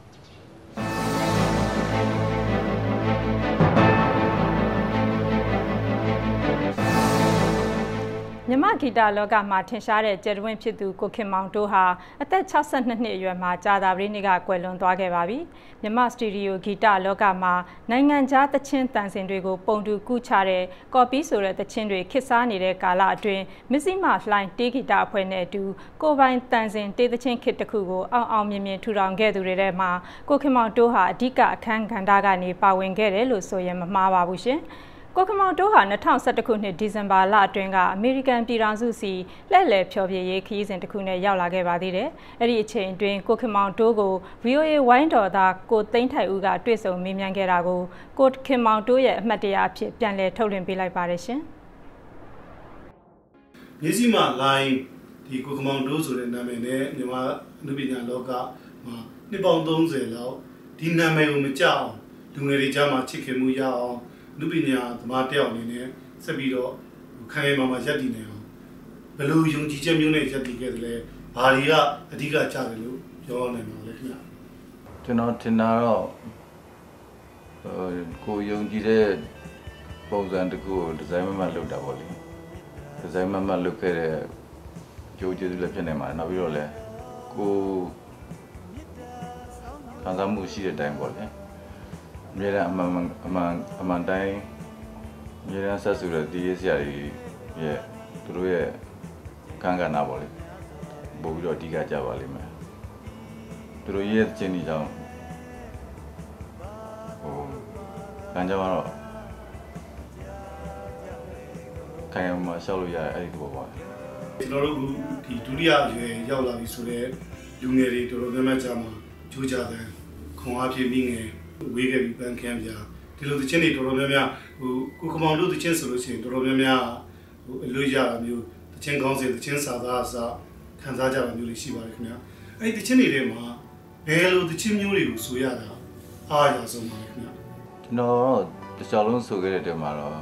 မြမဂီတလောကမှာထင်ရှားတဲ့ကျယ်တဝင့်ဖြစ်သူကိုခင်မောင်တိုးဟာအသက်62နှစ်အရွယ်မှာကြာသပတေးနေ့ကကွယ်လွန်သွားခဲ့ပါပြီ။မြမစတူဒီယိုဂီတလောကမှာနိုင်ငံခြားသချင်းတန်ဆင်တွေကိုပုံတူကူးချတဲ့ကော်ပီဆိုတဲ့သချင်းတွေခေတ်စားနေတဲ့ကာလအတွင်းမစ္စည်းမလှိုင်းတေးဂီတအဖွဲ့နဲ့အတူကိုပိုင်တန်ဆင်တေးသချင်းခေတ်တစ်ခုကိုအောင်မြင်မြင်ထူထောင်ခဲ့သူတွေထဲမှာကိုခင်မောင်တိုးဟာအဓိကအခန်းကဏ္ဍကနေပါဝင်ခဲ့တယ်လို့ဆိုရင်မမှားပါဘူးရှင်။ကိုခင်မောင်တိုးဟာ2011ခုနှစ်ဒီဇင်ဘာလအတွင်းကအမေရိကန်ပြည်ထောင်စုစီလှည့်လည်ဖျော်ဖြေရေးခရီးစဉ်တစ်ခုနဲ့ရောက်လာခဲ့ပါသေးတယ်။အဲ့ဒီအချိန်အတွင်းကိုခင်မောင်တိုးကို VOA ဝိုင်းတော်သားကိုသိန်းထိုင်ဦးကတွေ့ဆုံမေးမြန်းခဲ့တာကိုကိုခင်မောင်တိုးရဲ့အမှတ်တရအဖြစ်ပြန်လည်ထုတ်လွှင့်ပေးလိုက်ပါတယ်ရှင်။မြစည်းမလိုင်းဒီကိုခင်မောင်တိုးဆိုတဲ့နာမည်နဲ့မြန်မာလူပညာလောကမှာနှစ်ပေါင်း30လောက်ဒီနာမည်ကိုမကြောက်လူငယ်တွေကြားမှာချစ်ခင်မှုရအောင်လူပညာသမားတယောက်အနေနဲ့ဆက်ပြီးတော့ခိုင်မာရပ်တည်နေအောင်ဘယ်လိုယုံကြည်ချက်မျိုးနဲ့ရပ်တည်ခဲ့တယ်လဲဘာတွေကအဓိကကြတယ်လို့ပြောနိုင်မှာလဲခင်ဗျာကျွန်တော်ထင်တာတော့ကိုယုံကြည်တဲ့ပုံစံတစ်ခုကိုဒီဇိုင်းမမတ်လုပ်တာပေါ့လေဒီဇိုင်းမမတ်လုပ်ခဲ့တဲ့ကြိုးကျေးဇူးလည်းဖြစ်နေမှာနောက်ပြီးတော့လည်းကိုခံစားမှုရှိတဲ့အတိုင်းပေါ့လေအမြဲတမ်းအမှန်တိုင်းအမြဲတမ်းဆက်စုတဲ့ဒီရေးစရာတွေရဲ့သူတို့ရဲ့ကံကဏ္ဍပေါ့လေပို့ပြီးတော့အဓိကကြပါလိမ့်မယ်သူတို့ရဲ့ချင်းဒီကြောင့်ကံကြမ်းတော့ခိုင်အောင်ရှောက်လို့ရတဲ့အဲ့ဒီဘောပါကျွန်တော်တို့ဒီဒုတိယအရွယ်ရောက်လာပြီဆိုတော့လူငယ်တွေတော်တော်များများကြာမှာကြိုးကြတယ်ခွန်အားဖြည့်မိငယ်ဝေးခဲ့ပြီးပန်းခမ်းပြဒီလိုသချင်းတွေတော်တော်များများကိုခမောင်တို့သချင်းဆိုလို့ရှိရင်တော်တော်များများအလွတ်ရတာမျိုးသချင်းကောင်းစဉ်သချင်းစာသားအစားခံစားကြတာမျိုးတွေရှိပါတယ်ခင်ဗျာအဲ့ဒီသချင်းတွေထဲမှာဘယ်လိုသချင်းမျိုးတွေကိုဆိုရတာအားရဆုံးပါလဲခင်ဗျာကျွန်တော်တခြားလုံးဆိုခဲ့တဲ့တဲမှာတော့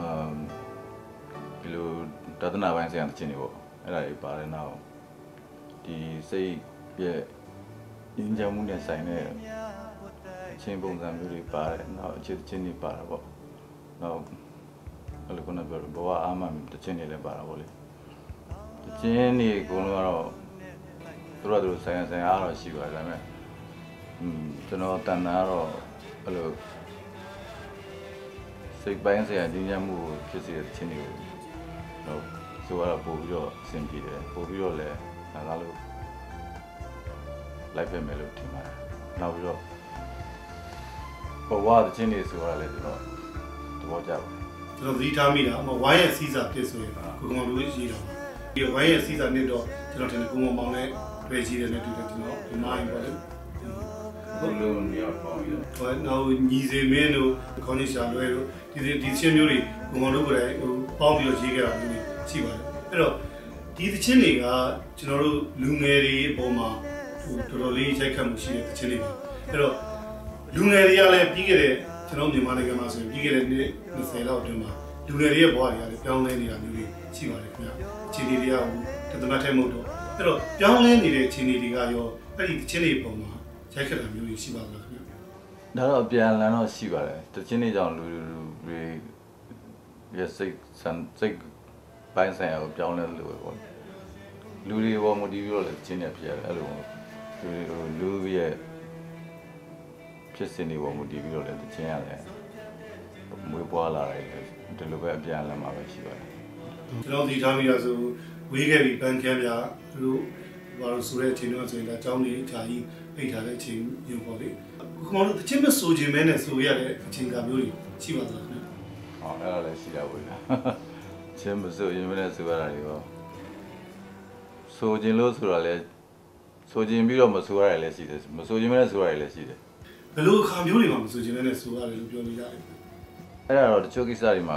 ဒီလိုတဒနာပိုင်းဆိုင်ရာသချင်းတွေပေါ့အဲ့ဒါတွေပါတယ်နောက်ဒီစိတ်ရဲ့ရင်းချမှုနဲ့ဆိုင်တဲ့ချင်းပုံစံမျိုးတွေပါတယ်နောက်အခြေချင်းတွေပါတာပေါ့နောက်ဘယ်လိုကနပြောဘဝအာမတချင်းတွေလည်းပါတာပေါ့လေတချင်းတွေအကုန်လုံးကတော့သူတို့ဆိုင်အားတော့ရှိပါတယ်ဒါပေမဲ့ကျွန်တော်တန်တာတော့အဲ့လိုစိတ်ပိုင်းဆိုင်ရာရင်းချမှုဖြစ်စေတဲ့တချင်းတွေကိုတော့ဆိုတော့ပို့ပြီးတော့အဆင်ပြေတယ်ပို့ပြီးတော့လည်းငါလို့လိုက်ပြမယ်လို့ထင်ပါတယ်နောက်ပြီးတော့ဘဝတချင်းတွေဆိုရလဲကျွန်တော်သဘောကျပါတယ်ကျွန်တော်သတိထားမိတာအမဝိုင်းရဲ့စီးစာဖြစ်ဆိုရင်ကိုကောင်တို့ရေးတာဒီဝိုင်းရဲ့စီးစာနဲ့တော့ကျွန်တော်တင်ကိုမောင်နဲ့တွေ့ကြည့်တယ်နဲ့တူတယ်ကျွန်တော်ဒီမိုင်းပေါ့လေဘုံလုံးရပေါ့ပြီးတော့နောက်ညီစေမင်းတို့ခေါင်းနေရှာလွဲတို့ဒီချင်းမျိုးတွေကိုကောင်တို့ကိုယ်တိုင်ပေါင်းပြီးတော့ရေးခဲ့တာမျိုးတွေရှိပါတယ်အဲ့တော့ဒီသချင်းတွေကကျွန်တော်တို့လူငယ်တွေအပေါ်မှာတော်တော်လေးရိုက်ခတ်မှုရှိတဲ့သချင်းတွေပါအဲ့တော့လူငယ်တွေကလည်းပြီးခဲ့တဲ့ကျွန်တော်မြန်မာနိုင်ငံမှာဆိုရင်ပြီးခဲ့တဲ့နှစ်20လောက်အတွင်းမှာလူငယ်တွေရဲ့ဘဝတွေကလည်းပြောင်းလဲနေတာမျိုးတွေရှိပါတယ်ခင်ဗျအခြေအနေတွေကတသမတ်ထဲမဟုတ်တော့အဲ့တော့ပြောင်းလဲနေတဲ့အခြေအနေတွေကရောအဲ့ဒီသချင်းတွေပုံမှာရိုက်ခတ်တာမျိုးတွေရှိပါလားခင်ဗျဒါတော့ပြန်လည်တော့ရှိပါတယ်သချင်းတွေကြောင့်လူတွေရဲ့စိတ်ပိုင်းဆိုင်ရာကိုပြောင်းလဲလို့ပေါ့လူတွေဘောမူတည်ပြီးတော့လည်းသချင်းတွေဖြစ်ရတယ်အဲ့လိုလူရဲ့ဖြစ်စဉ်တွေပေါ်မူတည်ပြီးတော့လည်းသချင်းရတယ်မွေးပွားလာတယ်ဒီလိုပဲအပြန်လည်မှာပဲရှိပါတယ်ကျွန်တော်ဒီထားမိတာဆိုဝေးခဲ့ပြီးပန်းခမ်းပြတို့ဘာလို့ဆိုတဲ့အချိန်တော့ဆိုရင်ဒါအကြောင်းကြီးအကြာကြီးပိတ်ထားတဲ့အချိန်မျိုးပေါ့လေခမောင်တို့တချင်းမဆိုခြင်းမဲနဲ့ဆိုရတဲ့အချိန်ကမျိုးတွေရှိပါသလားခင်ဗျဟောအဲ့ဒါလည်းရှိတာပေါ့ဗျာချင်းမဆိုရင်မဲနဲ့ဆိုရတာတွေပေါ့ဆိုခြင်းလို့ဆိုတာလည်းဆိုခြင်းပြီးတော့မဆိုရတယ်လည်းရှိတယ်မဆိုခြင်းမဲနဲ့ဆိုရတယ်လည်းရှိတယ်ဘယ်လိုအခါမျိုးတွေမှာမဆိုခြင်းမဲနဲ့ဆိုရတယ်လို့ပြောလို့ရတယ်အဲ့ဒါတော့တချို့ကိစ္စတွေမှာ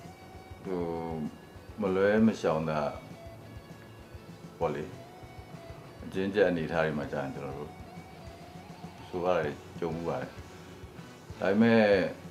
မလွဲမရှောင်တာပေါ့လေအကျဉ်းချက်အနေထားတွေမှာကြာရင်ကျွန်တော်တို့ဆိုရတယ်ကြုံမှုပါတယ်ဒါပေမဲ့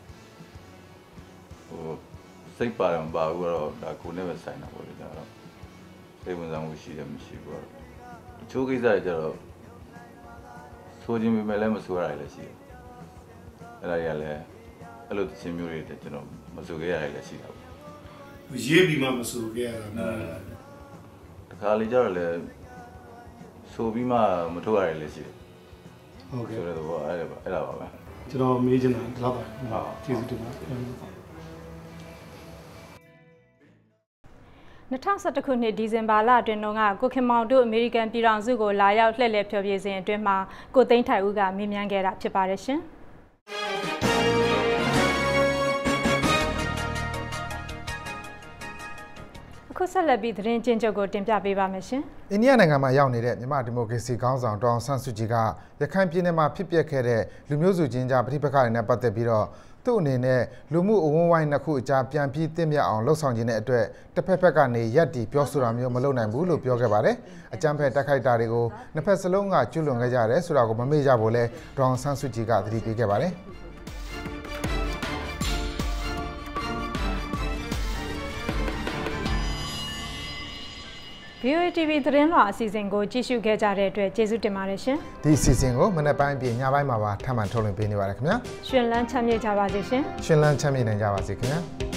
စိတ်ပါတယ်မပါဘူးတော့ဒါကိုနဲ့ပဲဆိုင်တာပေါ့လေဒါတော့စိတ်ဝင်စားမှုရှိတယ်မရှိဘူးတော့တချို့ကိစ္စတွေကျတော့ဆိုခြင်းပဲလည်းမဆိုရတယ်လည်းရှိတယ်အဲ့ဒါကြီးကလည်းအဲ့လိုသင်မျိုးတွေကျွန်တော်မဆိုခဲ့ရတယ်လည်းရှိတာပေါ့ရေးပြီးမှမဆိုခဲ့ရတာတခါလေကျတော့လည်းဆိုပြီးမှမထုတ်ရတယ်လည်းရှိတယ်ဟုတ်ကဲ့ဆိုတော့အဲ့ဒါပါပဲကျွန်တော်မေးချင်တာဒါပါကျေးဇူးတင်ပါတယ် 2011ခုနှစ်ဒီဇင်ဘာလအတွင်းကကိုခင်မောင်တို့အမေရိကန်ပြည်ထောင်စုကိုလာရောက်လှည့်လည်ဖျော်ဖြေစဉ်အတွင်းမှာကိုသိန်းထိုင်ဦးကမေးမြန်းခဲ့တာဖြစ်ပါတယ်ရှင်အခုဆက်လက်ပြီးသတင်းကျဉ်းချုပ်ကိုတင်ပြပေးပါမယ်ရှင်အိန္ဒိယနိုင်ငံမှာရောက်နေတဲ့မြန်မာဒီမိုကရေစီခေါင်းဆောင်ဒေါအောင်ဆန်းစုကြည်ကရခိုင်ပြည်နယ်မှာဖြစ်ပျက်ခဲ့တဲ့လူမျိုးစုချင်းကြားပဋိပက္ခတွေနဲ့ပတ်သက်ပြီးတော့သူ့အနေနဲ့လူမှုအဝန်းဝိုင်းနှစ်ခုအကြားပြန်ပြီးတင့်မြတ်အောင်လှုပ်ဆောင်ခြင်းတဲ့အတွက်တစ်ဖက်ဖက်ကနေရက်တီပြောဆိုတာမျိုးမလုပ်နိုင်ဘူးလို့ပြောခဲ့ပါတယ်။အကြမ်းဖက်တိုက်ခိုက်တာတွေကိုနှစ်ဖက်စလုံးကကျူးလွန်ခဲ့ကြတယ်ဆိုတာကိုမမေ့ကြဖို့လဲဒေါအောင်ဆန်းစုကြည်ကသတိပေးခဲ့ပါတယ်။ VOA TV သတင်းလွှာအစီအစဉ်ကိုကြည့်ရှုခဲ့ကြတဲ့အတွက်ကျေးဇူးတင်ပါတယ်ရှင်။ဒီအစီအစဉ်ကိုမနေ့ပိုင်းပြင်ညပိုင်းမှာပါထပ်မံထုတ်လွှင့်ပေးနေပါတယ်ခင်ဗျာ။ရှင်လန်းချမ်းမြေ့ကြပါစေရှင်။ရှင်လန်းချမ်းမြေ့နိုင်ကြပါစေခင်ဗျာ။